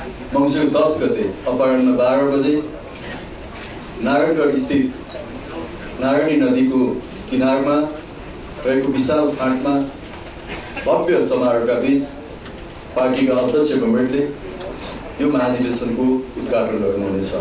मङ्सिर 10 गते अपराह्न 12 बजे नारायणगढ स्थित नारायणी नदीको किनारमा रहेको विशाल फाँटमा भव्य समारोहका बीच पार्टीका अध्यक्ष गम्भीरले यो महाधिवेशनको उद्घाटन गर्नुहुनेछ।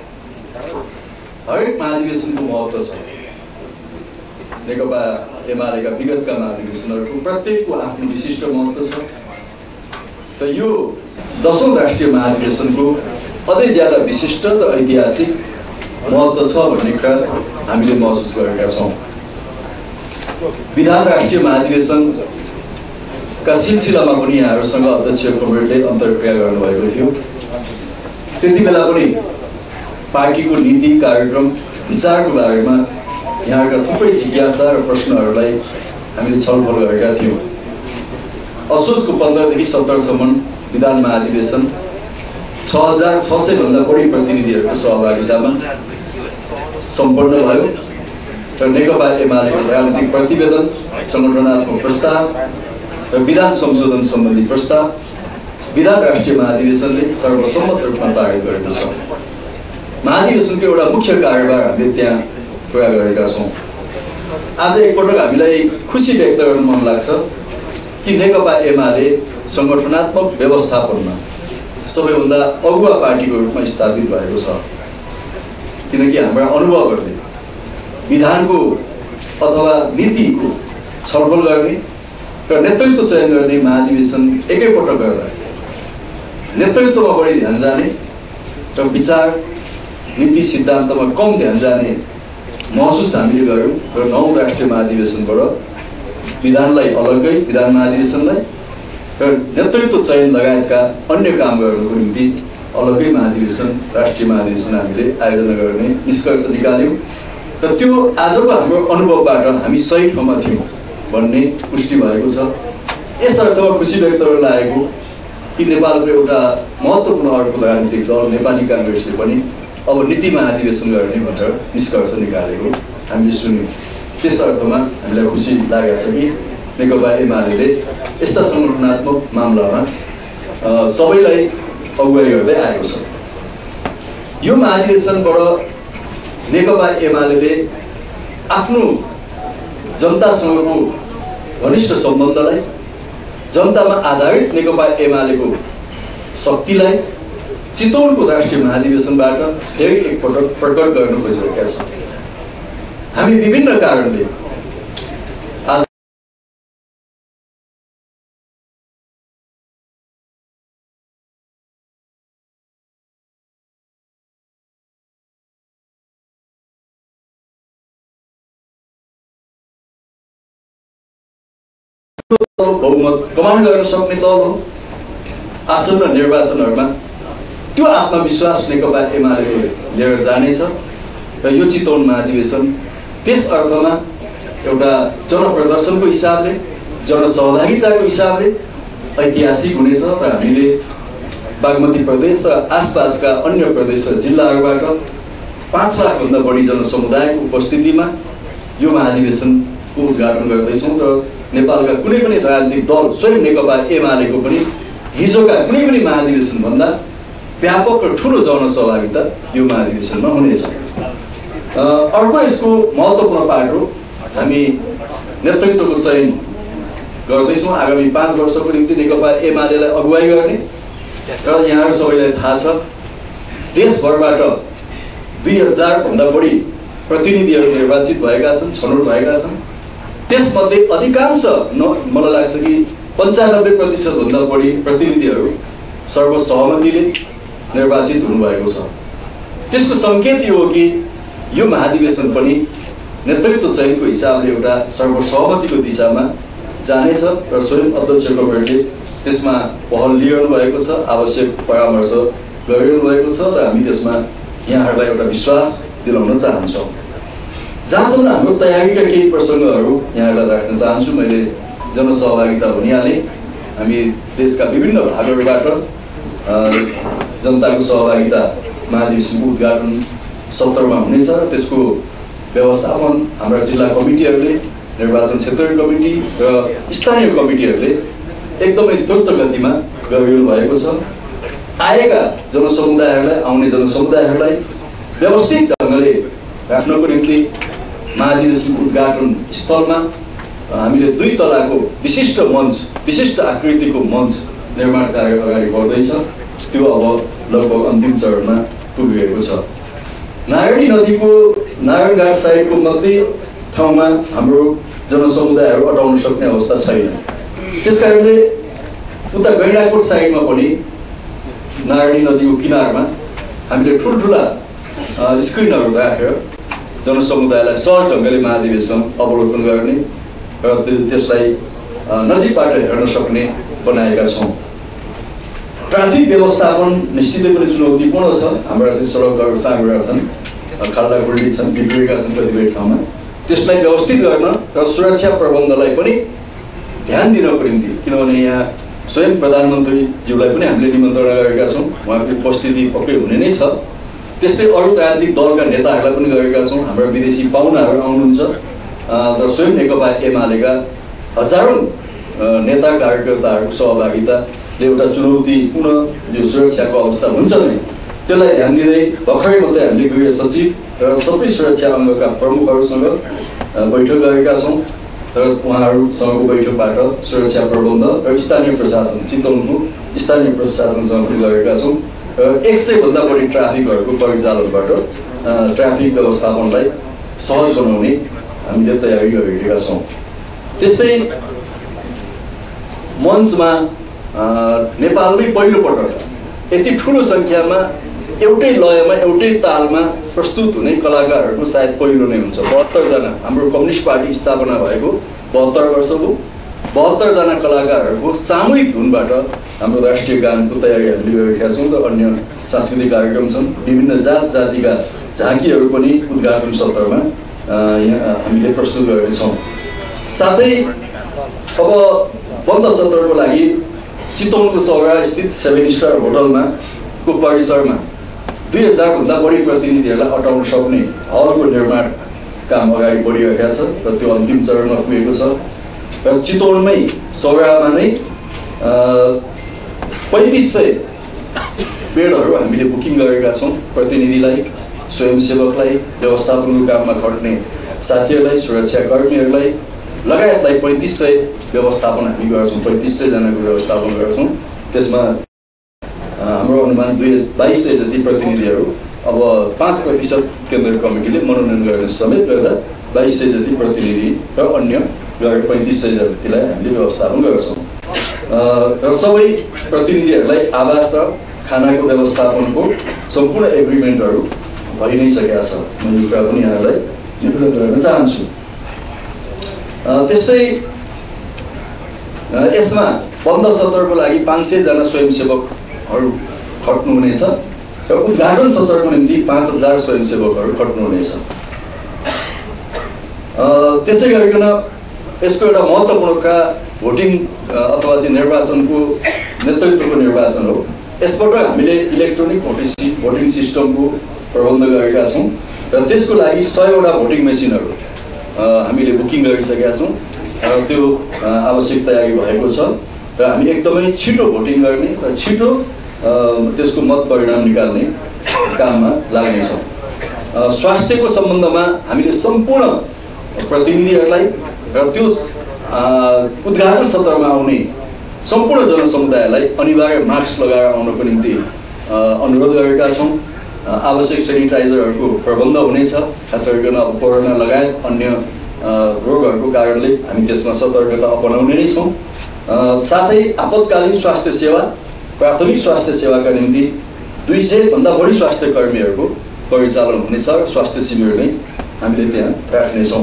हरेक महाधिवेशनको महत्त्व छ। नेकपा एमालेका विगतका महाधिवेशनहरूको प्रत्येकको आफ्नो विशिष्ट महत्त्व छ। त यो 10औं राष्ट्रिय महाधिवेशनको अझै ज्यादा विशिष्ट र ऐतिहासिक महत्त्व छ भन्ने कुरा हामीले महसुस गरेका छौँ। विधान राष्ट्रिय महाधिवेशनका सिलसिलामा पनि यहाँहरूसँग अध्यक्ष कमरेडले अन्तर्क्रिया गर्नुभएको थियो। त्यति बेला पनि पार्टीको नीति कार्यक्रम विचारको बारेमा यहाँका थुप्रै जिज्ञासा र प्रश्नहरूलाई हामीले छलफल गरेका थियौँ। असोजको 15 देखि 17 सम्म विधान महाधिवेशन 6600 भन्दा बढी प्रतिनिधिहरूको सहभागितामा सम्पन्न भयो र नेकपा एमालेको राजनीतिक प्रतिवेदन, संगठनात्मक प्रस्ताव र विधान संशोधन सम्बन्धी प्रस्ताव विधान राष्ट्रिय महाधिवेशनले सर्वसम्मत रूपमा पारित गरेको छ। महाधिवेशनको एउटा मुख्य कार्यभार हामीले त्यहाँ पुरा गरेका छौँ। आज एकपटक हामीलाई खुसी व्यक्त गर्न मन लाग्छ कि नेकपा एमाले संगठनात्मक व्यवस्थापनमा सबैभन्दा अगुवा पार्टीको रूपमा स्थापित भएको छ। किनकि हाम्रा अनुभवहरूले विधानको अथवा नीतिको छलफल गर्ने र नेतृत्व चयन गर्ने महाधिवेशन एकैपटक गर्दा नेतृत्वमा बढी ध्यान जाने र विचार नीति सिद्धान्तमा कम ध्यान जाने महसुस हामीले गऱ्यौँ र 9औं राष्ट्रिय महाधिवेशनबाट विधानलाई अलग्गै विधान महाधिवेशनलाई र नेतृत्व चयन लगायतका अन्य काम गर्नुको निम्ति अलग्गै महाधिवेशन राष्ट्रिय महाधिवेशन हामीले आयोजना गर्ने निष्कर्ष निकाल्यौँ। र त्यो आजको हाम्रो अनुभवबाट हामी सही ठाउँमा थियौँ भन्ने पुष्टि भएको छ। यस अर्थमा खुसी व्यक्त गर्न लागेको कि नेपालको एउटा महत्त्वपूर्ण अर्को राजनीतिक दल नेपाली काङ्ग्रेसले पनि अब नीति महाधिवेशन गर्ने भनेर निष्कर्ष निकालेको हामीले सुन्यौँ। त्यस अर्थमा हामीलाई खुसी लागेको छ कि नेकपा एमाले यस्ता संगठनात्मक मामलामा सबैलाई अगुवाई गर्दै आएको छ। यो महाधिवेशनबाट नेकपा एमाले आफ्नो जनतासँगको घनिष्ठ सम्बन्धलाई, जनतामा आधारित नेकपा एमालेको शक्तिलाई चितवनको राष्ट्रिय महाधिवेशनबाट फेरि एकपटक प्रकट गर्न खोजिरहेका छौँ। हामी विभिन्न कारणले आज बहुमत कमान्ड गर्न सक्ने दल हो। आसन्न निर्वाचनहरूमा त्यो आत्मविश्वास नेकपा एमाले लिएर जानेछ र यो चितवन महाधिवेशन त्यस अर्थमा एउटा जनप्रदर्शनको हिसाबले, जनसहभागिताको हिसाबले ऐतिहासिक हुनेछ र हामीले बागमती प्रदेश र आसपासका अन्य प्रदेश र जिल्लाहरूबाट 5 लाखभन्दा बढी जनसमुदायको उपस्थितिमा यो महाधिवेशनको उद्घाटन गर्दैछौँ र नेपालका कुनै पनि राजनीतिक दल, स्वयं नेकपा एमालेको पनि हिजोका कुनै पनि महाधिवेशनभन्दा व्यापक र ठुलो जनसहभागिता यो महाधिवेशनमा हुनेछ। अर्को यसको महत्त्वपूर्ण पाठ हो, हामी नेतृत्वको चयन गर्दैछौँ आगामी 5 वर्षको निम्ति नेकपा एमालेलाई अगुवाई गर्ने र यहाँहरू सबैलाई थाहा छ देशभरबाट 2000 भन्दा बढी प्रतिनिधिहरू निर्वाचित भएका छन्, छनौट भएका छन्। त्यसमध्ये अधिकांश मलाई लाग्छ कि 95% भन्दा बढी प्रतिनिधिहरू सर्वसहमतिले निर्वाचित हुनुभएको छ। त्यसको सङ्केत यो हो कि यो महाधिवेशन पनि नेतृत्व चयनको हिसाबले एउटा सर्वसहमतिको दिशामा जानेछ र स्वयं अध्यक्ष कमरेडले त्यसमा पहल लिइरहनु भएको छ, आवश्यक परामर्श गरिरहनु भएको छ र हामी त्यसमा यहाँहरूलाई एउटा विश्वास दिलाउन चाहन्छौँ। जहाँसम्म हाम्रो तयारीका केही प्रसङ्गहरू यहाँहरूलाई राख्न चाहन्छु। मैले जनसहभागिता भनिहालेँ। हामी देशका विभिन्न भागहरूबाट जनताको सहभागिता महाधिवेशनको उद्घाटन सत्रमा हुनेछ र त्यसको व्यवस्थापन हाम्रा जिल्ला कमिटीहरूले, निर्वाचन क्षेत्रीय कमिटी र स्थानीय कमिटीहरूले एकदमै द्रुत गतिमा गरिरहनु भएको छ। आएका जनसमुदायहरूलाई आउने जनसमुदायहरूलाई व्यवस्थित ढङ्गले राख्नको निम्ति महाधिवेशन उद्घाटन स्थलमा हामीले 2 तलाको विशिष्ट मंच विशिष्ट आकृतिको मंच निर्माण कार्य अगाडि बढ्दैछ। त्यो अब लगभग अन्तिम चरणमा पुगिएको छ। नारायणी नदीको नारायणघाट साइडको मध्य ठाउँमा हाम्रो जनसमुदायहरू अटाउन सक्ने अवस्था छैन। त्यसकारणले उता गैंडाकोट साइडमा पनि नारायणी नदीको किनारमा हामीले ठुल्ठुला स्क्रिनहरू राखेर जनसमुदायलाई सहज ढङ्गले महाधिवेशन अवलोकन गर्ने र त्यसलाई नजिकबाट हेर्न सक्ने बनाएका छौँ। ट्राफिक व्यवस्थापन निश्चितै पनि चुनौतीपूर्ण छ। हाम्रा चाहिँ सडकहरू साँघुरा छन्, खाल्डाखुल्डी छन्, बिग्रेका छन् कतिपय ठाउँमा। त्यसलाई व्यवस्थित गर्न र सुरक्षा प्रबन्धलाई पनि ध्यान दिनको निम्ति, किनभने यहाँ स्वयं प्रधानमन्त्रीज्यूलाई पनि हामीले निमन्त्रणा गरेका छौँ, उहाँको उपस्थिति पक्कै हुने नै छ। त्यस्तै अरू राजनीतिक दलका नेताहरूलाई पनि गरेका छौँ। हाम्रा विदेशी पाहुनाहरू आउनुहुन्छ तर स्वयं नेकपा एमालेका हजारौँ नेता कार्यकर्ताहरूको सहभागिताले एउटा चुनौतीपूर्ण यो सुरक्षाको अवस्था हुन्छ नै, त्यसलाई ध्यान दिँदै भर्खरै मात्रै हामीले गृह सचिव र सबै सुरक्षा अङ्गका प्रमुखहरूसँग बैठक गरेका छौँ र उहाँहरूसँगको बैठकबाट सुरक्षा प्रबन्ध र स्थानीय प्रशासन चितवनको स्थानीय प्रशासनसँग पनि गरेका छौँ र 100 भन्दा बढी ट्राफिकहरूको परिचालनबाट ट्राफिक व्यवस्थापनलाई सहज बनाउने हामीले तयारी गरिरहेका छौँ। त्यस्तै मञ्चमा नेपालमै पहिलोपटक यति ठुलो सङ्ख्यामा एउटै लयमा एउटै तालमा प्रस्तुत हुने कलाकारहरूको सायद पहिलो नै हुन्छ। 72 जना हाम्रो कम्युनिस्ट पार्टी स्थापना भएको 72 वर्ष हो। 72 जना कलाकारहरूको सामूहिक धुनबाट हाम्रो राष्ट्रिय गानको तयारी हामीले गरेका छौँ र अन्य सांस्कृतिक कार्यक्रम छन्। विभिन्न जात जातिका झाँकीहरू पनि उद्घाटन सत्रमा यहाँ हामीले प्रस्तुत गरेका छौँ। साथै अब बन्द सत्रको लागि चितवनको सौरा स्थित 7 स्टार होटलमा को परिसरमा 2000 भन्दा बढी प्रतिनिधिहरूलाई अटाउन सक्ने हलको निर्माण काम अगाडि बढिरहेको छ र त्यो अन्तिम चरणमा पुगेको छ र चितवनमै सौरामा नै 3500 बेडहरू हामीले बुकिङ गरेका छौँ। प्रतिनिधिलाई, स्वयंसेवकलाई, व्यवस्थापनको काममा खट्ने साथीहरूलाई, सुरक्षाकर्मीहरूलाई लगायतलाई 3500 व्यवस्थापन हामी गर्छौँ। 3500 जनाको व्यवस्थापन गर्छौँ। त्यसमा हाम्रो अनुमान 2200 जति प्रतिनिधिहरू अब 5% केन्द्रीय कमिटीले मनोनयन गर्ने समेत गर्दा 2200 जति प्रतिनिधि र अन्य गएर 3500 जतिलाई हामीले व्यवस्थापन गर्छौँ र सबै प्रतिनिधिहरूलाई आवास र खानाको व्यवस्थापनको सम्पूर्ण एग्रिमेन्टहरू भइ नै सकेका छ। म यो कुरा पनि यहाँलाई निवेदन गर्न चाहन्छु। त्यस्तै यसमा बन्द सत्रको लागि 500 जना स्वयंसेवकहरू खट्नुहुनेछ र उद्घाटन सत्रको निम्ति 5000 स्वयंसेवकहरू खट्नुहुनेछ। त्यसै गरिकन यसको एउटा महत्त्वपूर्ण कुरा भोटिङ अथवा चाहिँ निर्वाचनको नेतृत्वको निर्वाचन हो। यसबाट हामीले इलेक्ट्रोनिक भोटिङ सिस्टमको प्रबन्ध गरेका छौँ र त्यसको लागि 100 वटा भोटिङ मेसिनहरू हामीले बुकिङ गरिसकेका छौँ र त्यो आवश्यक तयारी भएको छ र हामी एकदमै छिटो भोटिङ गर्ने र छिटो त्यसको मत परिणाम निकाल्ने काममा लाग्नेछौँ। स्वास्थ्यको सम्बन्धमा हामीले सम्पूर्ण प्रतिनिधिहरूलाई र त्यो उद्घाटन सत्रमा आउने सम्पूर्ण जनसमुदायलाई अनिवार्य मास्क लगाएर आउनको निम्ति अनुरोध गरेका छौँ। आवश्यक सेनिटाइजरहरूको प्रबन्ध हुनेछ। खास गरिकन अब कोरोना लगायत अन्य रोगहरूको कारणले हामी त्यसमा सतर्कता अपनाउने नै छौँ। साथै आपतकालीन स्वास्थ्य सेवा, प्राथमिक स्वास्थ्य सेवाका निम्ति 200 भन्दा बढी स्वास्थ्य कर्मीहरूको परिचालन हुनेछ र स्वास्थ्य शिविर नै हामीले त्यहाँ राख्नेछौँ।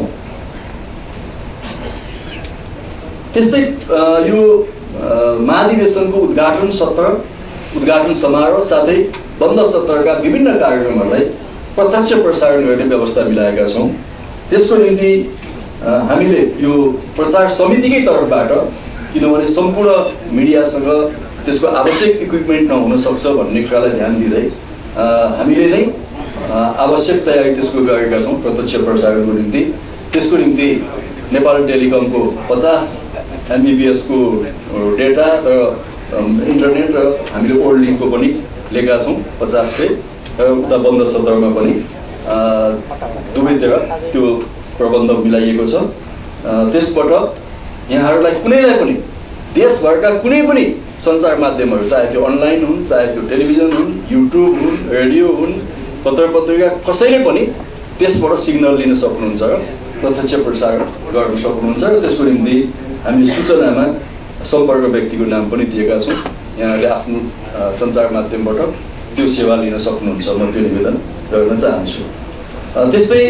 त्यस्तै यो महाधिवेशनको उद्घाटन सत्र, उद्घाटन समारोह साथै बन्द सत्रका विभिन्न कार्यक्रमहरूलाई प्रत्यक्ष प्रसारण गर्ने व्यवस्था मिलाएका छौँ। त्यसको निम्ति हामीले यो प्रचार समितिकै तर्फबाट, किनभने सम्पूर्ण मिडियासँग त्यसको आवश्यक इक्विपमेन्ट नहुन सक्छ भन्ने कुरालाई ध्यान दिँदै हामीले नै आवश्यक तयारी त्यसको गरेका छौँ प्रत्यक्ष प्रसारणको निम्ति। त्यसको निम्ति नेपाल टेलिकमको 50 MBPS को डेटा र इन्टरनेट र हामीले ओल्ड लिङ्कको पनि लिएका छौँ 50 पेज र उता बन्द सदरमा पनि दुवैतिर त्यो प्रबन्ध मिलाइएको छ। त्यसबाट यहाँहरूलाई कुनैलाई पनि देशभरका कुनै पनि सञ्चार माध्यमहरू चाहे त्यो अनलाइन हुन्, चाहे त्यो टेलिभिजन हुन्, युट्युब हुन्, रेडियो हुन्, पत्रपत्रिका कसैले पनि त्यसबाट सिग्नल लिन सक्नुहुन्छ र प्रत्यक्ष प्रसारण गर्न सक्नुहुन्छ र त्यसको निम्ति हामी सूचनामा सम्पर्क व्यक्तिको नाम पनि दिएका छौँ। यहाँले आफ्नो सञ्चार माध्यमबाट त्यो सेवा लिन सक्नुहुन्छ, म त्यो निवेदन गर्न चाहन्छु। त्यसै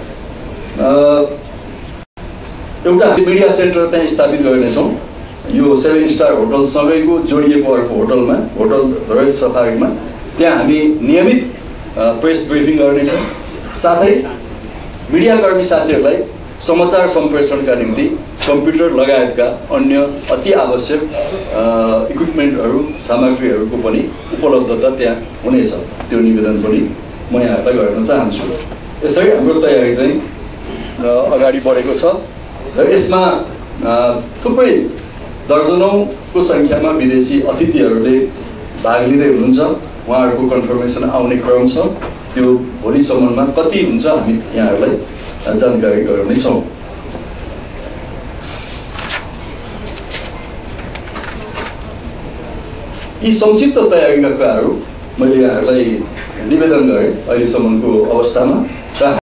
एउटा मिडिया सेन्टर त्यहाँ स्थापित गर्नेछौँ। यो 7 स्टार होटलसँगैको जोडिएको अर्को होटलमा, होटल रोयल सफारीमा, त्यहाँ हामी नियमित प्रेस ब्रिफिङ गर्नेछौँ। साथै मिडियाकर्मी साथीहरूलाई समाचार सम्प्रेषणका निम्ति कम्प्युटर लगायतका अन्य अति आवश्यक इक्विपमेन्टहरू, सामग्रीहरूको पनि उपलब्धता त्यहाँ हुनेछ। त्यो निवेदन पनि म यहाँहरूलाई गर्न चाहन्छु। यसरी हाम्रो तयारी चाहिँ अगाडि बढेको छ र यसमा थुप्रै दर्जनौंको सङ्ख्यामा विदेशी अतिथिहरूले भाग लिँदै हुनुहुन्छ। उहाँहरूको कन्फर्मेसन आउने क्रम छ। त्यो भोलिसम्ममा कति हुन्छ हामी यहाँहरूलाई जानकारी गराउनेछौँ। यी संक्षिप्त तयारीका कुराहरू मैले यहाँहरूलाई निवेदन गरेँ अहिलेसम्मको अवस्थामा।